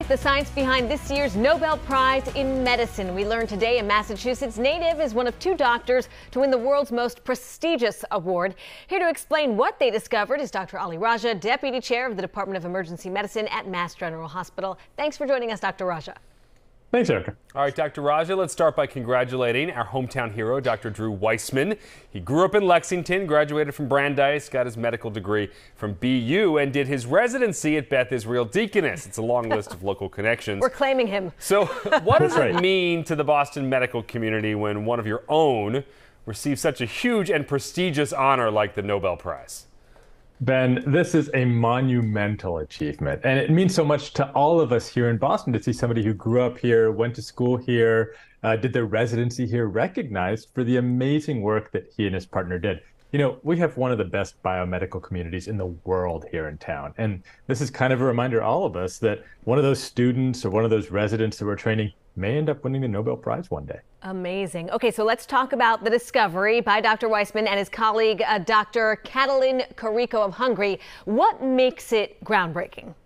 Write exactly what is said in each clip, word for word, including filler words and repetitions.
The science behind this year's Nobel Prize in Medicine. We learned today a Massachusetts native is one of two doctors to win the world's most prestigious award. Here to explain what they discovered is Doctor Ali Raja, Deputy Chair of the Department of Emergency Medicine at Mass General Hospital. Thanks for joining us, Doctor Raja. Thanks, Erica. All right, Doctor Raja, let's start by congratulating our hometown hero, Doctor Drew Weissman. He grew up in Lexington, graduated from Brandeis, got his medical degree from B U, and did his residency at Beth Israel Deaconess. It's a long list of local connections. We're claiming him. So what does right. it mean to the Boston medical community when one of your own receives such a huge and prestigious honor like the Nobel Prize? Ben, this is a monumental achievement, and it means so much to all of us here in Boston to see somebody who grew up here, went to school here, uh, did their residency here, recognized for the amazing work that he and his partner did. You know, we have one of the best biomedical communities in the world here in town, and this is kind of a reminder to all of us that one of those students or one of those residents that we're training may end up winning the Nobel Prize one day. Amazing. Okay, so let's talk about the discovery by Doctor Weissman and his colleague, uh, Doctor Catalin Carrico of Hungary. What makes it groundbreaking?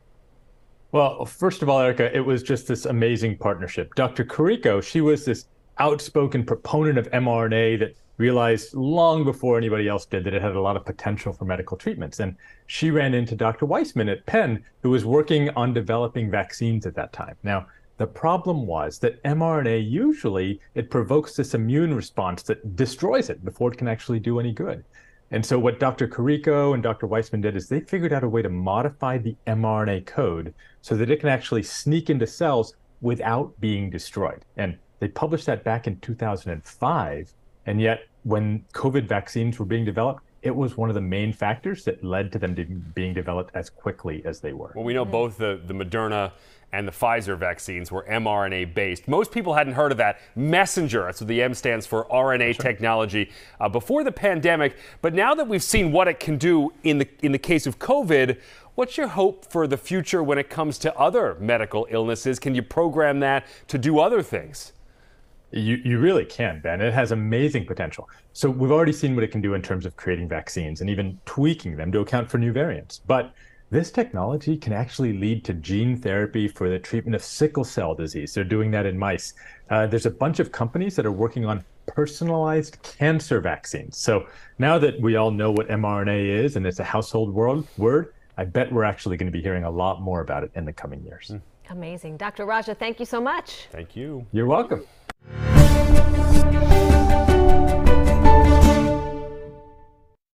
Well, first of all, Erica, it was just this amazing partnership. Doctor Carrico, she was this outspoken proponent of mRNA that realized long before anybody else did that it had a lot of potential for medical treatments. And she ran into Doctor Weissman at Penn, who was working on developing vaccines at that time. Now, the problem was that mRNA, usually it provokes this immune response that destroys it before it can actually do any good. And so what Doctor Carrico and Doctor Weissman did is they figured out a way to modify the mRNA code so that it can actually sneak into cells without being destroyed. And they published that back in two thousand five. And yet when COVID vaccines were being developed, it was one of the main factors that led to them to being developed as quickly as they were. Well, we know both the, the Moderna and the Pfizer vaccines were mRNA based. Most people hadn't heard of that. Messenger, that's what the M stands for, R N A Sure. technology, uh, before the pandemic. But now that we've seen what it can do in the, in the case of COVID, what's your hope for the future when it comes to other medical illnesses? Can you program that to do other things? You, you really can, Ben. It has amazing potential. So we've already seen what it can do in terms of creating vaccines and even tweaking them to account for new variants. But this technology can actually lead to gene therapy for the treatment of sickle cell disease. They're doing that in mice. Uh, there's a bunch of companies that are working on personalized cancer vaccines. So now that we all know what mRNA is and it's a household word, word, I bet we're actually going to be hearing a lot more about it in the coming years. Mm. Amazing. Doctor Raja, thank you so much. Thank you. You're welcome.